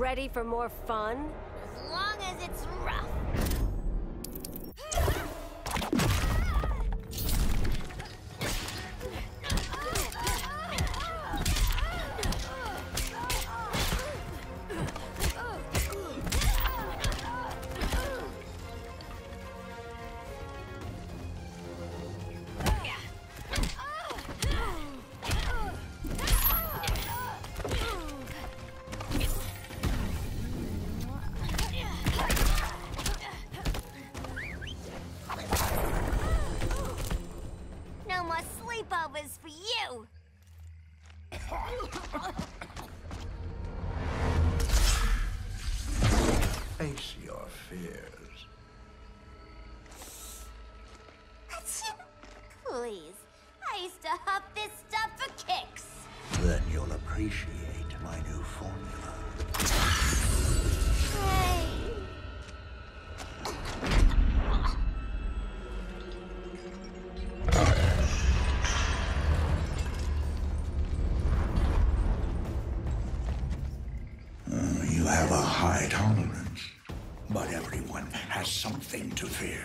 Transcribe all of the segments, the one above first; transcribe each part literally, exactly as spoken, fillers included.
ready for more fun? As long as it's rough. Sleepovers for you! Face your fears. Please, I used to huff this stuff for kicks. Then you'll appreciate my new formula. Hey. You have a high tolerance, but everyone has something to fear.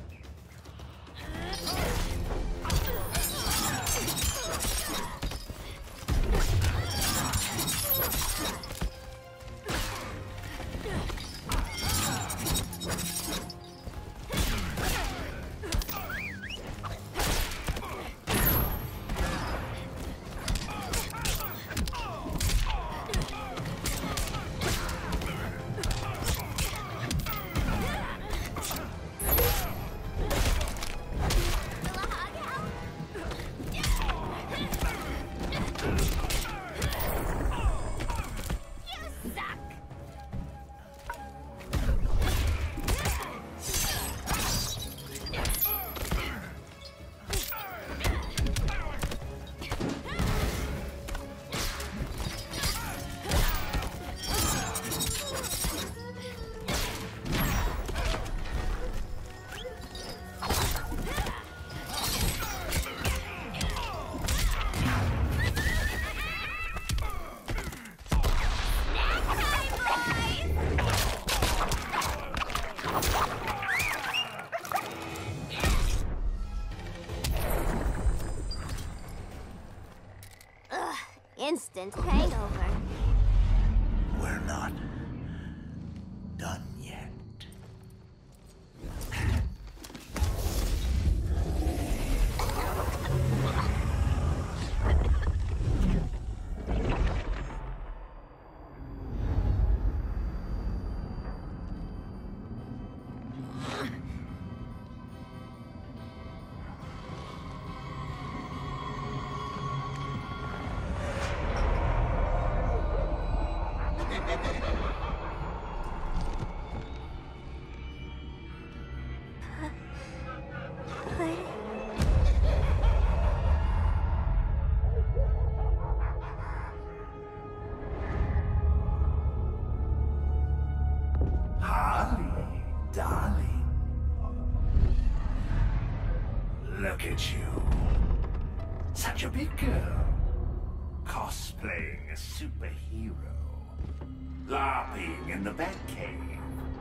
Instant hangover. We're not done yet. Look at you. Such a big girl. Cosplaying a superhero. LARPing in the Batcave.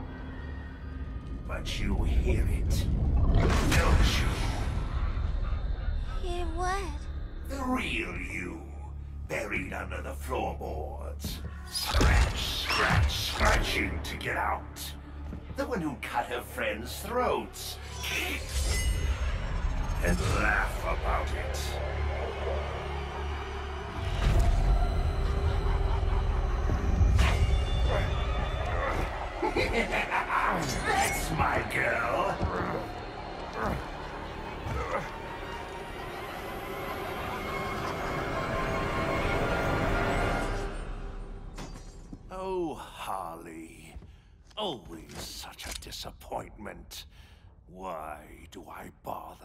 But you hear it, don't you? Hear what? The real you, buried under the floorboards. Scratch, scratch, scratching to get out. The one who cut her friends' throats. And laugh about it. That's my girl. Oh, Harley. Always such a disappointment. Why do I bother?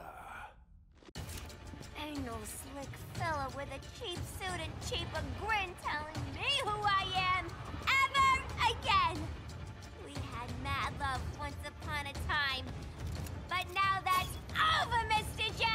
Ain't no slick fella with a cheap suit and cheaper grin telling me who I am ever again. We had mad love once upon a time, but now that's over, Mister J.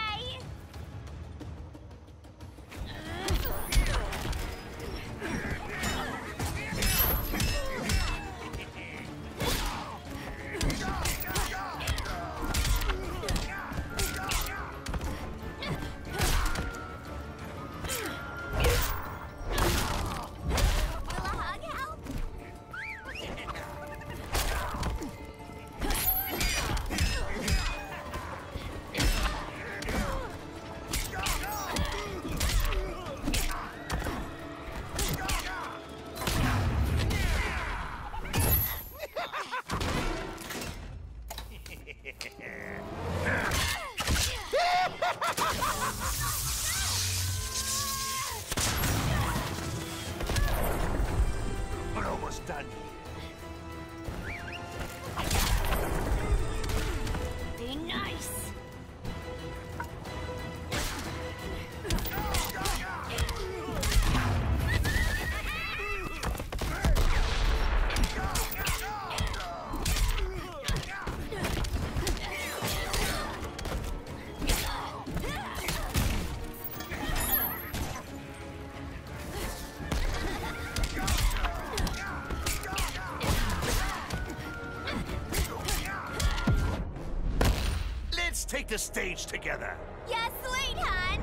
like to stage together. Yeah, sweet, hon.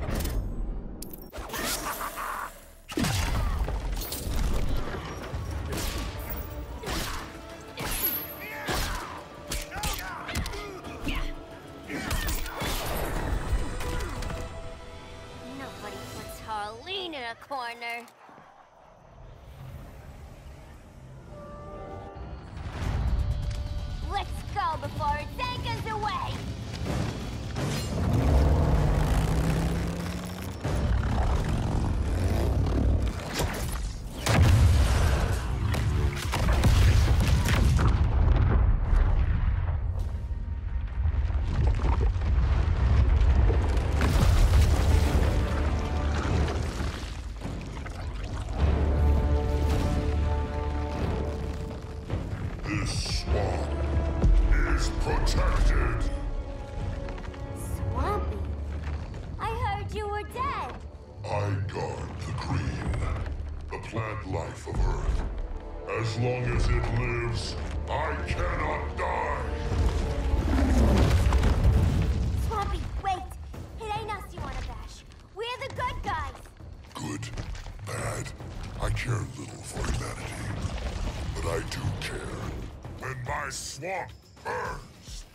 Nobody puts Harleen in a corner. Let's go before it takes us away! This swamp is protected. Swampy? I heard you were dead. I guard the green, the plant life of Earth. As long as it lives, I cannot die. Swampy, wait! It ain't us you wanna bash. We're the good guys. Good, bad, I care little for humanity. But I do care when my swamp burns.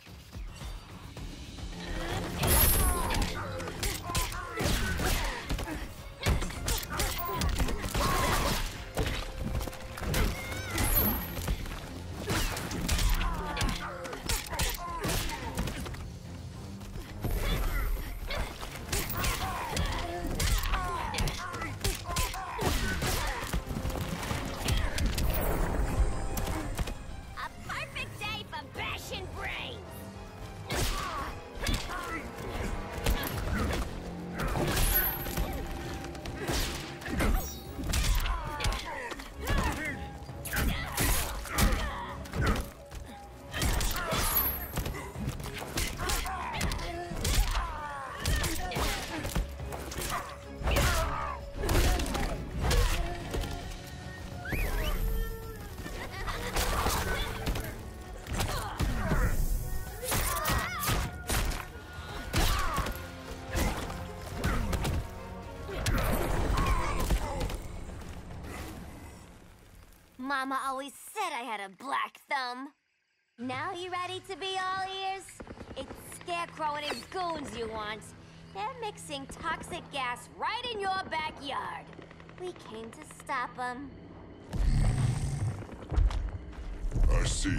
A perfect day for bashing brains. Mama always said I had a black thumb. Now you ready to be all ears? It's Scarecrow and his goons you want. They're mixing toxic gas right in your backyard. We came to stop them. I see.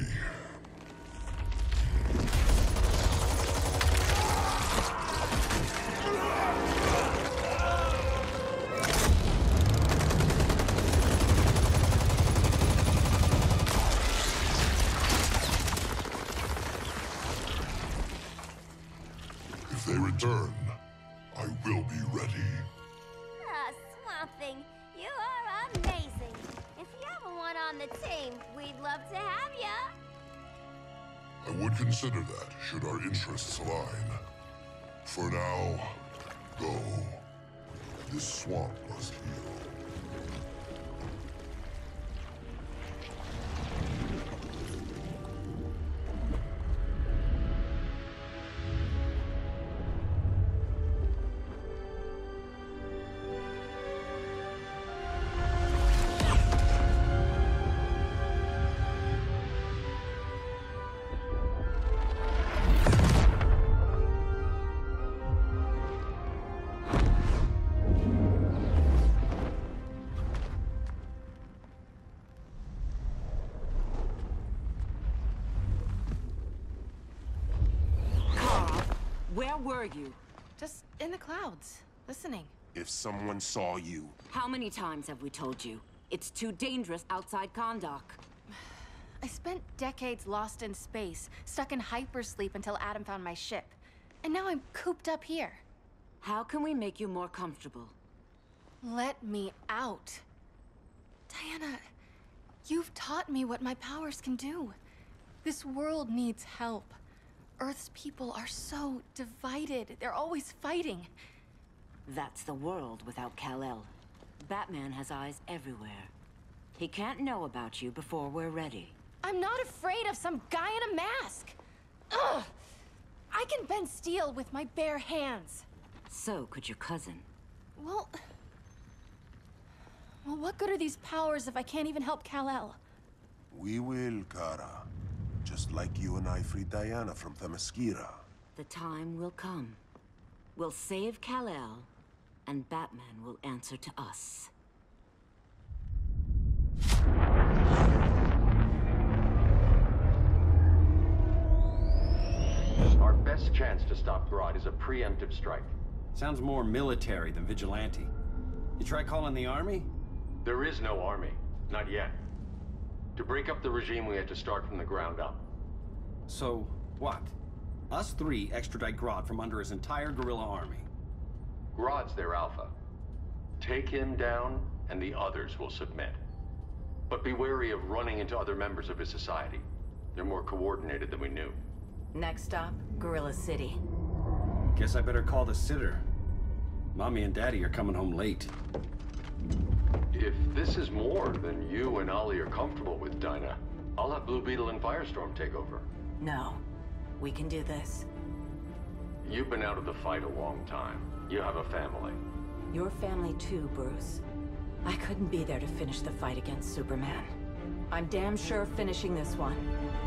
If they return, I will be ready. Ah, Swamp Thing, you are amazing. If you ever want on the team, we'd love to have ya. I would consider that, should our interests align. For now, go. This swamp must heal. Where were you? Just in the clouds, listening. If someone saw you... How many times have we told you? It's too dangerous outside Kahndaq. I spent decades lost in space, stuck in hypersleep until Adam found my ship. And now I'm cooped up here. How can we make you more comfortable? Let me out. Diana, you've taught me what my powers can do. This world needs help. Earth's people are so divided. They're always fighting. That's the world without Kal-El. Batman has eyes everywhere. He can't know about you before we're ready. I'm not afraid of some guy in a mask. Ugh! I can bend steel with my bare hands. So could your cousin. Well... Well, what good are these powers if I can't even help Kal-El? We will, Kara. Just like you and I freed Diana from Themyscira. The time will come. We'll save Kal-El, and Batman will answer to us. Our best chance to stop Grodd is a preemptive strike. Sounds more military than vigilante. You try calling the army? There is no army. Not yet. To break up the regime, we had to start from the ground up. So, what? Us three extradite Grodd from under his entire guerrilla army. Grodd's their alpha. Take him down, and the others will submit. But be wary of running into other members of his society. They're more coordinated than we knew. Next stop, Gorilla City. Guess I better call the sitter. Mommy and Daddy are coming home late. If this is more than you and Ollie are comfortable with, Dinah, I'll have Blue Beetle and Firestorm take over. No. We can do this. You've been out of the fight a long time. You have a family. Your family too, Bruce. I couldn't be there to finish the fight against Superman. I'm damn sure finishing this one.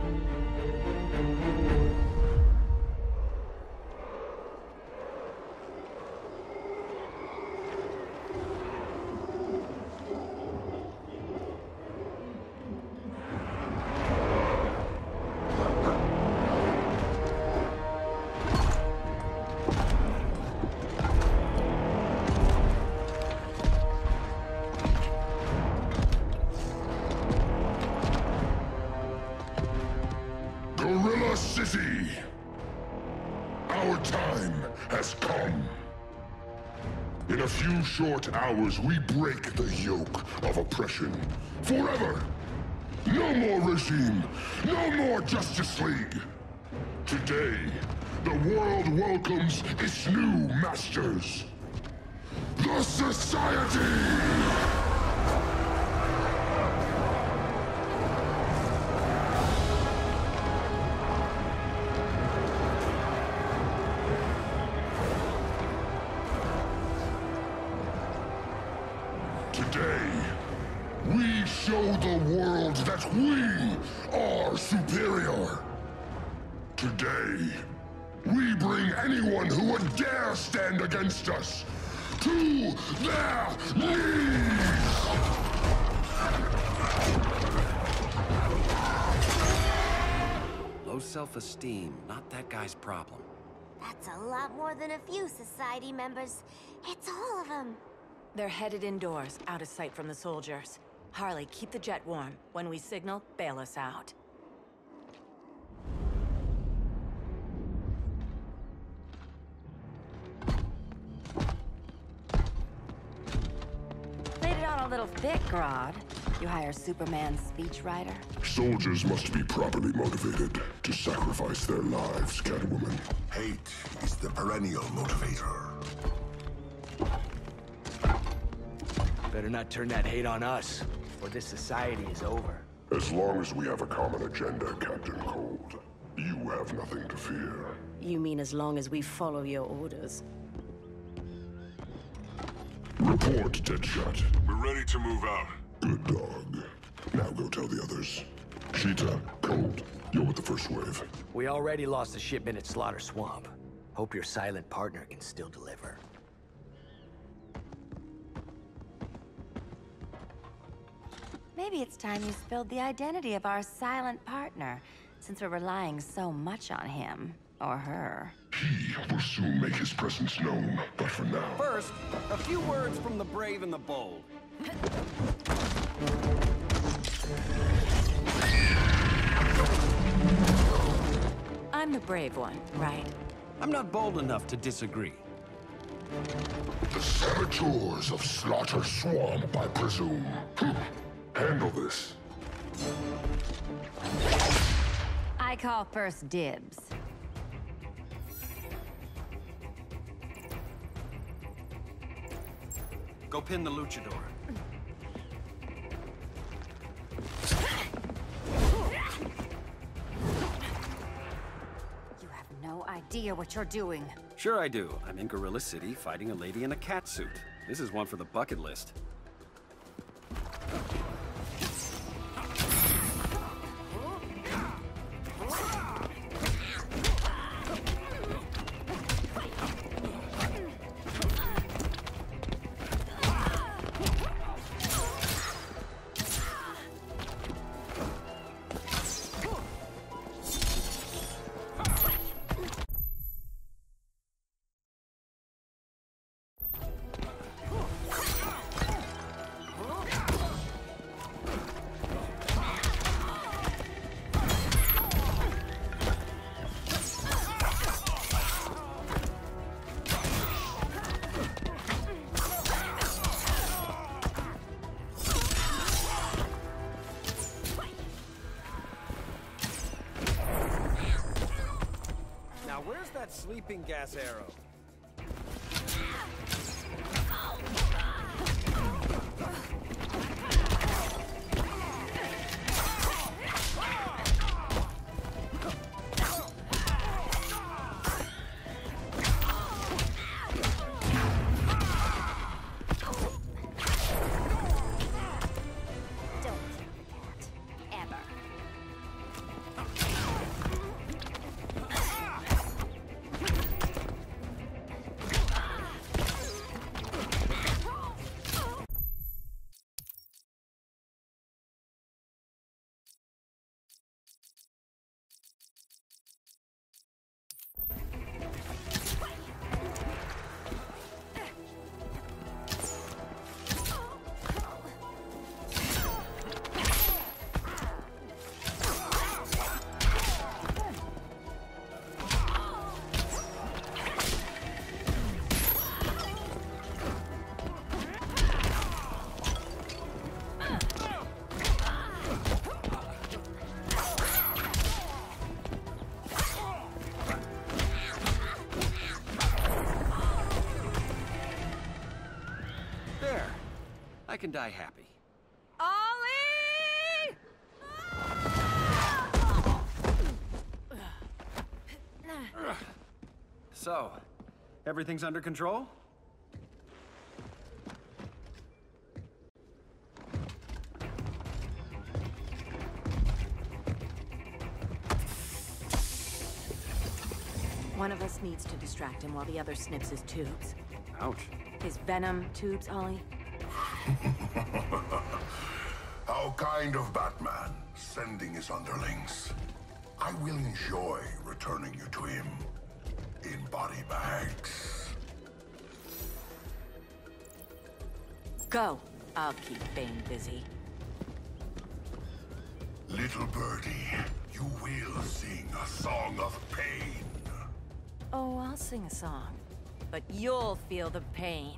Gorilla City! Our time has come. In a few short hours, we break the yoke of oppression. Forever! No more regime! No more Justice League! Today, the world welcomes its new masters. The Society! Today, we show the world that we are superior. Today, we bring anyone who would dare stand against us to their knees! Low self-esteem, not that guy's problem. That's a lot more than a few Society members. It's all of them. They're headed indoors, out of sight from the soldiers. Harley, keep the jet warm. When we signal, bail us out. Played it on a little thick, Grodd. You hire Superman's speechwriter? Soldiers must be properly motivated to sacrifice their lives, Catwoman. Hate is the perennial motivator. Better not turn that hate on us, or this society is over. As long as we have a common agenda, Captain Cold, you have nothing to fear. You mean as long as we follow your orders? Report, Deadshot. We're ready to move out. Good dog. Now go tell the others. Cheetah, Cold, you're with the first wave. We already lost a shipment at Slaughter Swamp. Hope your silent partner can still deliver. Maybe it's time you spilled the identity of our silent partner, since we're relying so much on him. Or her. He will soon make his presence known, but for now... First, a few words from the brave and the bold. I'm the brave one, right? I'm not bold enough to disagree. The saboteurs of Slaughter Swamp, I presume. Handle this. I call first dibs. Go pin the luchador. You have no idea idea what you're doing. Sure I do. I'm in Gorilla City fighting a lady in a cat suit. This is one for the bucket list. Where's that sleeping gas arrow? I can die happy. Ollie! So, everything's under control? One of us needs to distract him while the other snips his tubes. Ouch. His venom tubes, Ollie? How kind of Batman, sending his underlings. I will enjoy returning you to him in body bags. Go. I'll keep Bane busy. Little birdie, you will sing a song of pain. Oh, I'll sing a song. But you'll feel the pain.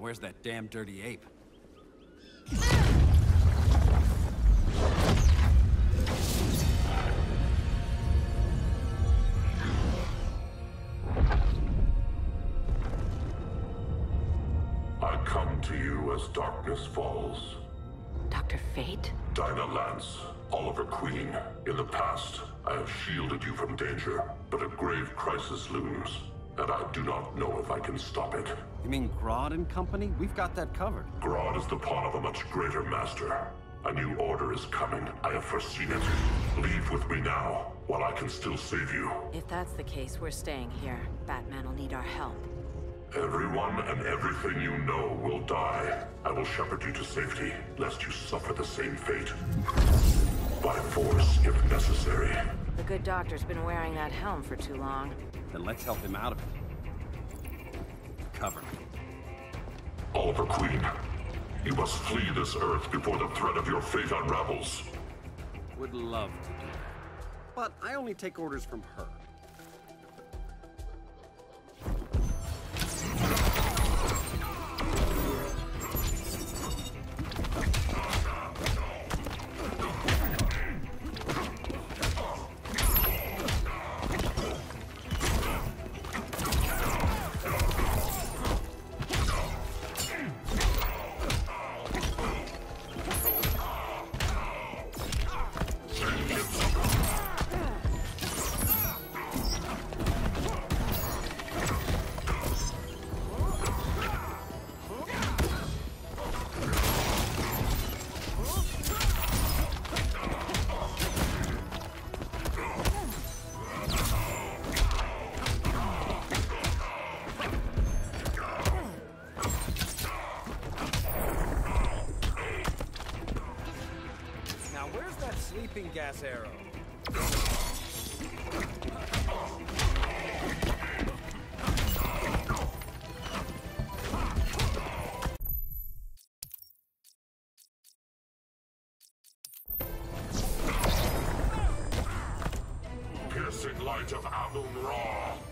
where's that damn dirty ape? I come to you as darkness falls. Doctor Fate? Dinah Lance, Oliver Queen. In the past, I have shielded you from danger, but a grave crisis looms, and I do not know if I can stop it. You mean Grodd and company? We've got that covered. Grodd is the pawn of a much greater master. A new order is coming. I have foreseen it. Leave with me now, while I can still save you. If that's the case, we're staying here. Batman will need our help. Everyone and everything you know will die. I will shepherd you to safety, lest you suffer the same fate. By force, if necessary. The good doctor's been wearing that helm for too long. Then let's help him out of it. Cover me. Oliver Queen, you must flee this Earth before the threat of your fate unravels. Would love to do that. But I only take orders from her. Sleeping gas arrow. Piercing light of Amun Ra.